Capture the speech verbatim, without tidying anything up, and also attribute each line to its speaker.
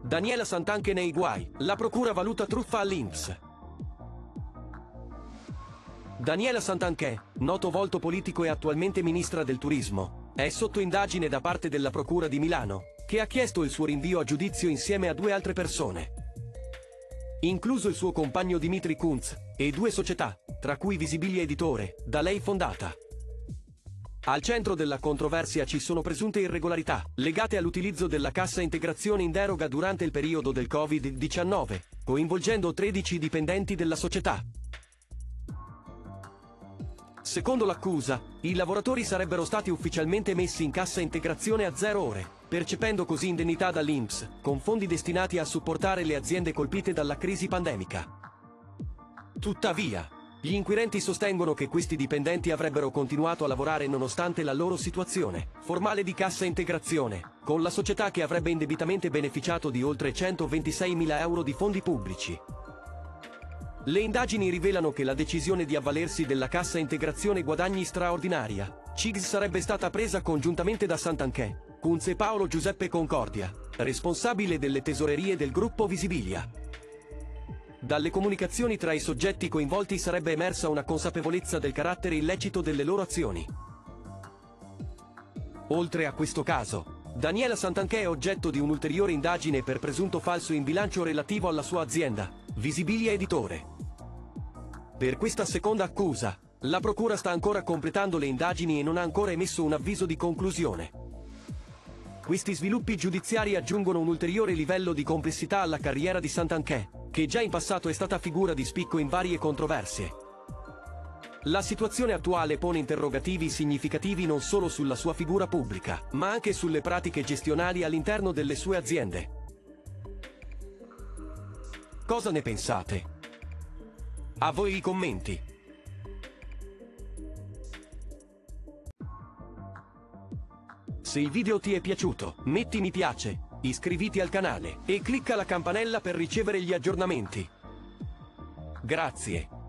Speaker 1: Daniela Santanchè nei guai, la procura valuta truffa all'I N P S. Daniela Santanchè, noto volto politico e attualmente ministra del turismo, è sotto indagine da parte della procura di Milano, che ha chiesto il suo rinvio a giudizio insieme a due altre persone, incluso il suo compagno Dimitri Kunz, e due società, tra cui Visibilia Editore, da lei fondata. Al centro della controversia ci sono presunte irregolarità, legate all'utilizzo della cassa integrazione in deroga durante il periodo del Covid diciannove, coinvolgendo tredici dipendenti della società. Secondo l'accusa, i lavoratori sarebbero stati ufficialmente messi in cassa integrazione a zero ore, percependo così indennità dall'I N P S, con fondi destinati a supportare le aziende colpite dalla crisi pandemica. Tuttavia, gli inquirenti sostengono che questi dipendenti avrebbero continuato a lavorare nonostante la loro situazione formale di cassa integrazione, con la società che avrebbe indebitamente beneficiato di oltre centoventiseimila euro di fondi pubblici. Le indagini rivelano che la decisione di avvalersi della cassa integrazione guadagni straordinaria, C I G S, sarebbe stata presa congiuntamente da Santanchè, Kunz e Paolo Giuseppe Concordia, responsabile delle tesorerie del gruppo Visibilia. Dalle comunicazioni tra i soggetti coinvolti sarebbe emersa una consapevolezza del carattere illecito delle loro azioni. Oltre a questo caso, Daniela Santanchè è oggetto di un'ulteriore indagine per presunto falso in bilancio relativo alla sua azienda, Visibilia Editore. Per questa seconda accusa, la procura sta ancora completando le indagini e non ha ancora emesso un avviso di conclusione. Questi sviluppi giudiziari aggiungono un ulteriore livello di complessità alla carriera di Santanchè, che già in passato è stata figura di spicco in varie controversie. La situazione attuale pone interrogativi significativi non solo sulla sua figura pubblica, ma anche sulle pratiche gestionali all'interno delle sue aziende. Cosa ne pensate? A voi i commenti. Se il video ti è piaciuto, metti mi piace, iscriviti al canale e clicca la campanella per ricevere gli aggiornamenti. Grazie.